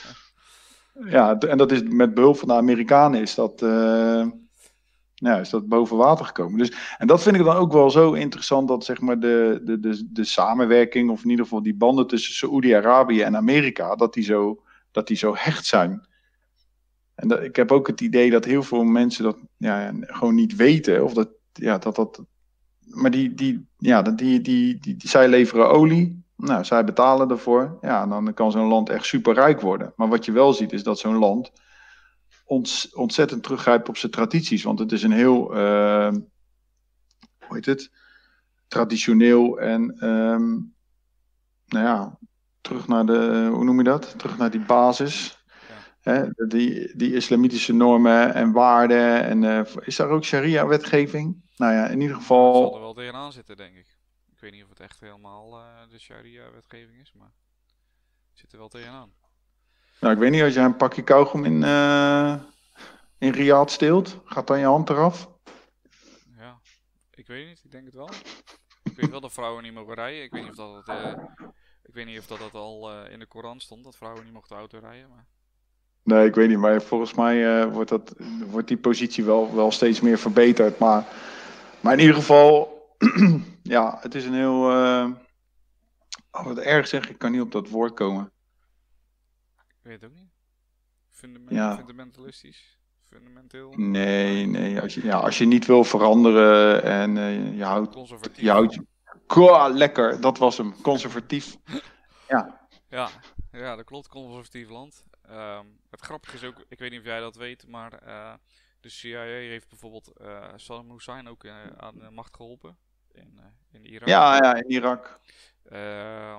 Ja, en dat is met behulp van de Amerikanen is dat... Uh, Ja, is dat boven water gekomen. Dus, en dat vind ik dan ook wel zo interessant, dat zeg maar de, de, de, de samenwerking, of in ieder geval die banden tussen Saoedi-Arabië en Amerika, dat die zo, dat die zo hecht zijn. En dat, ik heb ook het idee dat heel veel mensen dat ja, gewoon niet weten, of dat, ja, dat, dat, maar die, die, ja, die, die, die, die, die, zij leveren olie, nou, zij betalen ervoor, ja, dan kan zo'n land echt superrijk worden. Maar wat je wel ziet, is dat zo'n land ontzettend teruggrijpt op zijn tradities. Want het is een heel, uh, hoe heet het, traditioneel en, um, nou ja, terug naar de, hoe noem je dat? Terug naar die basis. Ja. Hè? Die, die islamitische normen en waarden. En uh, is daar ook sharia-wetgeving? Nou ja, in ieder geval... Ja, het zal er wel tegenaan zitten, denk ik. Ik weet niet of het echt helemaal uh, de sharia-wetgeving is, maar het zit er wel tegenaan. Nou, ik weet niet, als jij een pakje kauwgom in, uh, in Riyadh steelt, gaat dan je hand eraf? Ja, ik weet niet, ik denk het wel. Ik weet wel dat vrouwen niet mogen rijden. Ik weet niet of dat... Uh, Ik weet niet of dat, dat al uh, in de Koran stond, dat vrouwen niet mochten autorijden. Maar... Nee, ik weet niet, maar volgens mij uh, wordt, dat, wordt die positie wel, wel steeds meer verbeterd. Maar, maar in ieder geval, ja, het is een heel... Uh, oh, wat erg zeg, ik kan niet op dat woord komen. Ik weet het ook niet. Fundament, ja. Fundamentalistisch? Fundamenteel? Nee, nee. Als je, ja, als je niet wil veranderen en uh, je houdt... Conservatief. Je houdt Kwa, lekker, dat was hem. Conservatief. ja. Ja, ja, dat klopt. Conservatief land. Um, het grappige is ook, ik weet niet of jij dat weet, maar uh, de C I A heeft bijvoorbeeld uh, Saddam Hussein ook uh, aan de macht geholpen in, uh, in Irak. Ja, ja, in Irak. Uh,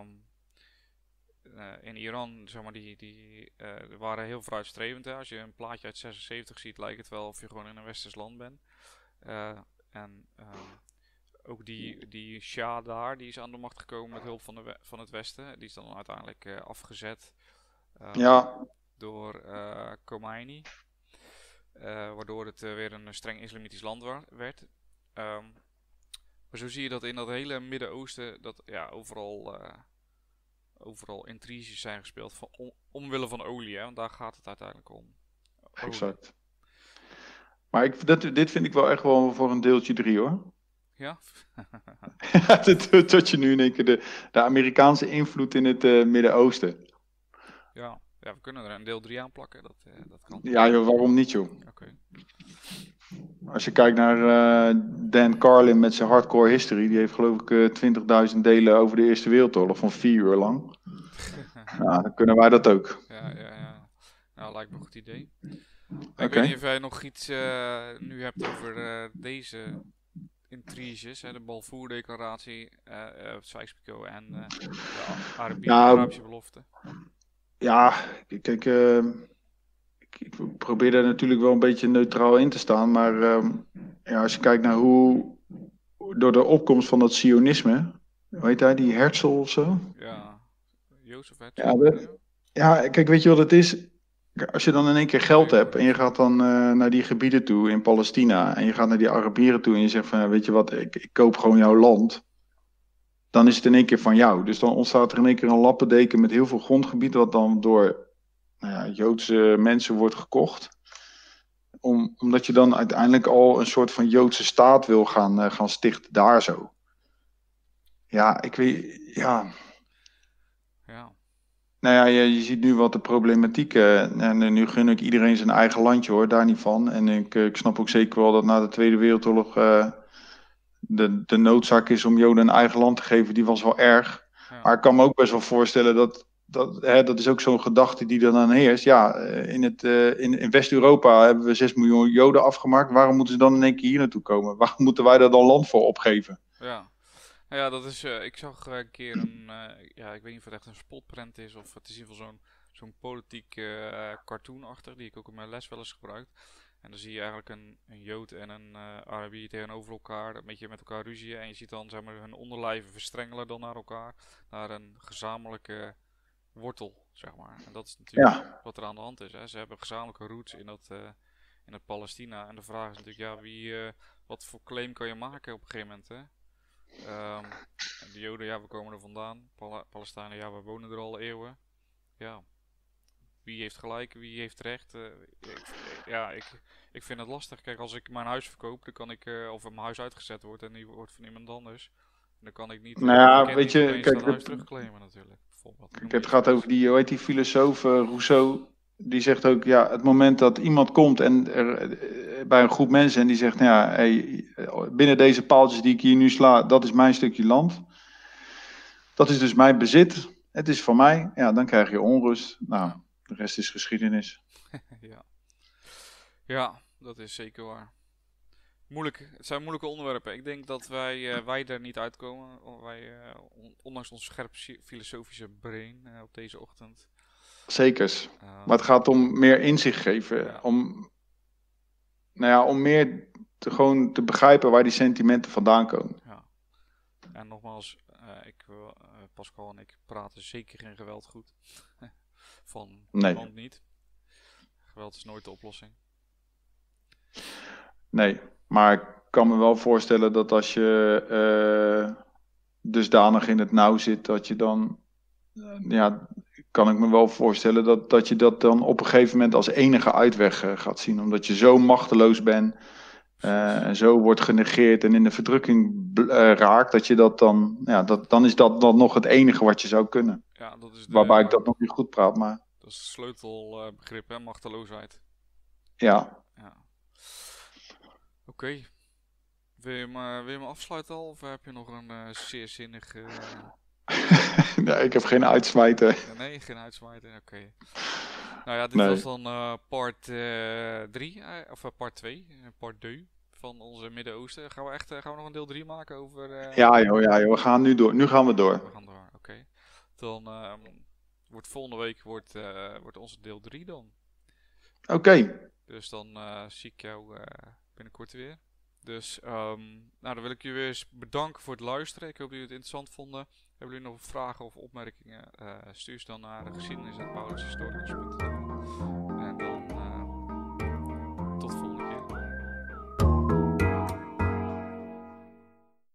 uh, in Iran, zeg maar, die, die uh, waren heel vooruitstrevend. Hè. Als je een plaatje uit zesenzeventig ziet, lijkt het wel of je gewoon in een westers land bent. Uh, en uh, ook die, die Shah daar, die is aan de macht gekomen met hulp van, de we- van het Westen. Die is dan uiteindelijk uh, afgezet uh, ja. door uh, Khomeini. Uh, waardoor het uh, weer een streng islamitisch land wa- werd. Um, maar zo zie je dat in dat hele Midden-Oosten, dat ja, overal, uh, overal intriges zijn gespeeld van, om, omwille van olie. Hè, want daar gaat het uiteindelijk om. Olie. Exact. Maar ik, dat, dit vind ik wel echt wel voor een deeltje drie, hoor. Ja? Tot je nu in één keer de, de Amerikaanse invloed in het uh, Midden-Oosten. Ja. Ja, we kunnen er een deel drie aan plakken, dat, uh, dat kan. Ja joh, waarom niet joh? Oké. Okay. Als je kijkt naar uh, Dan Carlin met zijn Hardcore History, die heeft geloof ik uh, twintigduizend delen over de Eerste Wereldoorlog van vier uur lang. Nou, dan kunnen wij dat ook. Ja, ja, ja. Nou, lijkt me een goed idee. Okay. Ik weet niet of jij nog iets uh, nu hebt over uh, deze intriges, hè, de Balfour-declaratie, uh, uh, Sykes-Picot en uh, de Arabi- nou, Arabische belofte. Ja, kijk, uh, ik, ik probeer daar natuurlijk wel een beetje neutraal in te staan, maar uh, ja, als je kijkt naar hoe, door de opkomst van dat sionisme, hoe heet hij, die Herzl of zo? Ja, Jozef Herzl. Ja, we, ja, kijk, weet je wat het is? Als je dan in één keer geld hebt en je gaat dan uh, naar die gebieden toe in Palestina en je gaat naar die Arabieren toe en je zegt van, weet je wat, ik, ik koop gewoon jouw land, dan is het in één keer van jou. Dus dan ontstaat er in één keer een lappendeken met heel veel grondgebied wat dan door nou ja, Joodse mensen wordt gekocht. Om, omdat je dan uiteindelijk al een soort van Joodse staat wil gaan, uh, gaan stichten daar zo. Ja, ik weet, ja... Ja. Nou ja, je, je ziet nu wat de problematiek uh, en nu gun ik iedereen zijn eigen landje hoor, daar niet van. En ik, uh, ik snap ook zeker wel dat na de Tweede Wereldoorlog uh, de, de noodzaak is om Joden een eigen land te geven, die was wel erg. Ja. Maar ik kan me ook best wel voorstellen dat, dat, hè, dat is ook zo'n gedachte die er dan heerst. Ja, in, het, uh, in, in West-Europa hebben we zes miljoen Joden afgemaakt. Waarom moeten ze dan in één keer hier naartoe komen? Waarom moeten wij daar dan land voor opgeven? Ja. Ja, dat is, uh, ik zag uh, een keer een, uh, ja, ik weet niet of het echt een spotprint is of het is in ieder geval zo'n, zo'n politiek uh, cartoonachtig, die ik ook in mijn les wel eens gebruik. En dan zie je eigenlijk een, een Jood en een uh, Arabier tegenover elkaar, een beetje met elkaar ruzien. En je ziet dan zeg maar, hun onderlijven verstrengelen dan naar elkaar, naar een gezamenlijke wortel, zeg maar. En dat is natuurlijk ja. wat er aan de hand is. Hè. Ze hebben gezamenlijke roots in dat, uh, in het Palestina. En de vraag is natuurlijk, ja, wie, uh, wat voor claim kan je maken op een gegeven moment, hè? Um, de Joden, ja, we komen er vandaan. Pal- Palestijnen, ja, we wonen er al eeuwen. Ja, wie heeft gelijk, wie heeft recht? Uh, ik, ja, ik, ik vind het lastig. Kijk, als ik mijn huis verkoop, dan kan ik, uh, of mijn huis uitgezet wordt en die wordt van iemand anders, dan kan ik niet, nou ja, uh, weet je, kijk, dat huis terugclaimen natuurlijk. Kijk, het gaat over die, hoe heet die filosoof, uh, Rousseau. Die zegt ook, ja, het moment dat iemand komt en er, uh, bij een groep mensen en die zegt, nou ja, hey, binnen deze paaltjes die ik hier nu sla, dat is mijn stukje land. Dat is dus mijn bezit. Het is van mij. Ja, dan krijg je onrust. Nou, de rest is geschiedenis. ja. ja, dat is zeker waar. Moeilijk. Het zijn moeilijke onderwerpen. Ik denk dat wij, uh, wij er niet uitkomen. Wij, uh, on- ondanks ons scherp filosofische brein uh, op deze ochtend. Zekers. Uh, maar het gaat om meer inzicht geven. Ja. Om, nou ja, om meer te, gewoon te begrijpen waar die sentimenten vandaan komen. Ja. En nogmaals, uh, ik, uh, Pascal en ik praten zeker geen geweld goed. Van nee. niemand niet. Geweld is nooit de oplossing. Nee, maar ik kan me wel voorstellen dat als je uh, dusdanig in het nauw zit, dat je dan ja, kan ik me wel voorstellen dat, dat je dat dan op een gegeven moment als enige uitweg eh, gaat zien. Omdat je zo machteloos bent eh, Precies. en zo wordt genegeerd en in de verdrukking bl- eh, raakt, dat je dat dan, ja, dat, dan is dat dan nog het enige wat je zou kunnen. Ja, dat is Waarbij ik de, dat nog niet goed praat, maar dat is het sleutelbegrip, hè, machteloosheid. ja. Ja. Oké. Wil je hem, eh, wil je hem afsluiten al? Of heb je nog een eh, zeer zinnig... eh, Nee, ik heb geen uitsmijter. ja, nee, geen uitsmijter. Oké. Nou ja, dit was Nee. dan eh, part drie, of eh, part twee, eh, part twee van onze Midden-Oosten. Gaan we echt, eh, gaan we nog een deel drie maken over... eh, Ja, joh, ja, joh, we gaan nu door. Nu gaan we We door. gaan door, oké. Dan ehm, wordt volgende week wordt, eh, wordt onze deel drie dan. Oké. Dus dan eh, zie ik jou eh, binnenkort weer. Dus ehm, nou, dan wil ik jullie weer eens bedanken voor het luisteren. Ik hoop dat jullie het interessant vonden. Hebben jullie nog vragen of opmerkingen? Eh, stuur ze dan naar geschiedenis.paulushistoricus punt n l.